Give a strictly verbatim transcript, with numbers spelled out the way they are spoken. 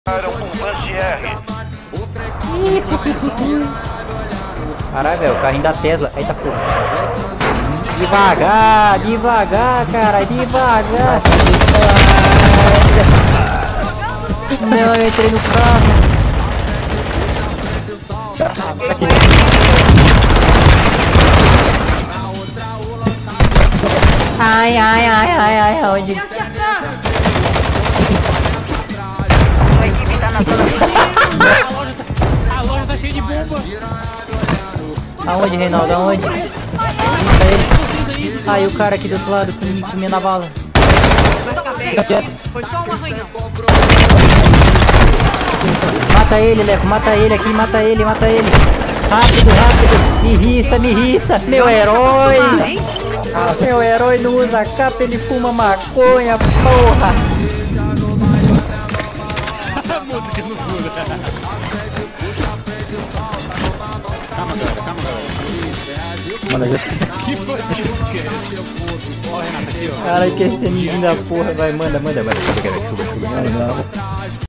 Caralho, velho, o carrinho da Tesla. Eita porra. Devagar, devagar, cara, devagar. Não, eu entrei no carro. Ai, ai, ai, ai, ai, onde? A loja tá cheia de bomba. Aonde, Reinaldo? Aonde? Aí o cara aqui do outro lado com, comendo a bala. Foi só um arranhão. Mata ele, Leco, mata ele aqui, mata ele, mata ele. Rápido, rápido. Me riça, me riça. Meu herói. Meu herói não usa capa, ele fuma maconha, porra. Música no fundo. Calma, galera, calma, galera. Mano, já... Que foi isso? Ó, Renato, aqui, ó. Caralho, que esse menino da porra. Vai, manda, manda, manda. Suba, suba, suba. Não, não.